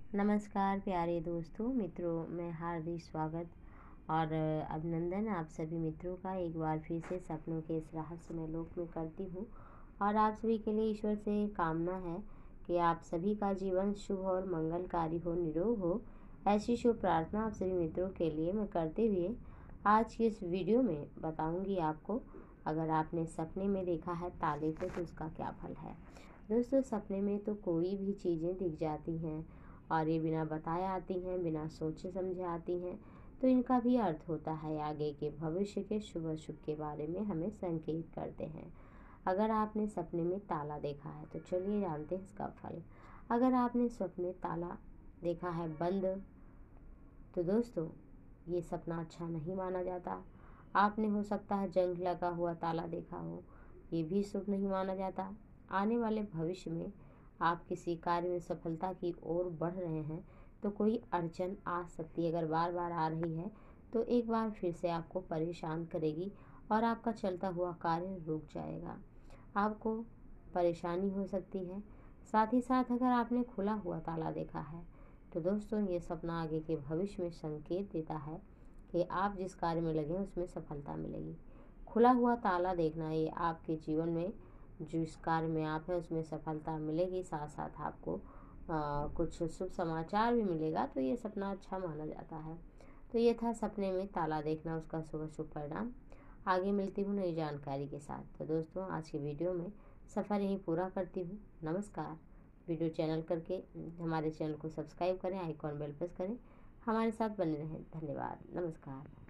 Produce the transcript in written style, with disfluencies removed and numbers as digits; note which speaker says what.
Speaker 1: नमस्कार प्यारे दोस्तों मित्रों, मैं हार्दिक स्वागत और अभिनंदन आप सभी मित्रों का एक बार फिर से सपनों के इस रहस्यमय लोक में करती हूँ। और आप सभी के लिए ईश्वर से कामना है कि आप सभी का जीवन शुभ और मंगलकारी हो, निरोग हो। ऐसी शुभ प्रार्थना आप सभी मित्रों के लिए मैं करते हुए आज की इस वीडियो में बताऊंगी आपको, अगर आपने सपने में देखा है ताले को तो उसका क्या फल है। दोस्तों, सपने में तो कोई भी चीज़ें दिख जाती हैं और ये बिना बताए आती हैं, बिना सोचे समझे आती हैं, तो इनका भी अर्थ होता है आगे के भविष्य के शुभ अशुभ के बारे में हमें संकेत करते हैं। अगर आपने सपने में ताला देखा है तो चलिए जानते हैं इसका फल। अगर आपने सपने में ताला देखा है बंद, तो दोस्तों ये सपना अच्छा नहीं माना जाता। आपने हो सकता है जंग लगा हुआ ताला देखा हो, ये भी शुभ नहीं माना जाता। आने वाले भविष्य में आप किसी कार्य में सफलता की ओर बढ़ रहे हैं तो कोई अड़चन आ सकती है। अगर बार बार आ रही है तो एक बार फिर से आपको परेशान करेगी और आपका चलता हुआ कार्य रुक जाएगा, आपको परेशानी हो सकती है। साथ ही साथ अगर आपने खुला हुआ ताला देखा है तो दोस्तों ये सपना आगे के भविष्य में संकेत देता है कि आप जिस कार्य में लगे हैं उसमें सफलता मिलेगी। खुला हुआ ताला देखना ये आपके जीवन में जिस कार्य में आप है उसमें सफलता मिलेगी, साथ साथ आपको कुछ शुभ समाचार भी मिलेगा, तो ये सपना अच्छा माना जाता है। तो ये था सपने में ताला देखना, उसका शुभ शुभ परिणाम। आगे मिलती हूँ नई जानकारी के साथ। तो दोस्तों आज की वीडियो में सफ़र यहीं पूरा करती हूँ। नमस्कार। वीडियो चैनल करके हमारे चैनल को सब्सक्राइब करें, आइकॉन बेल प्रेस करें, हमारे साथ बने रहें। धन्यवाद। नमस्कार।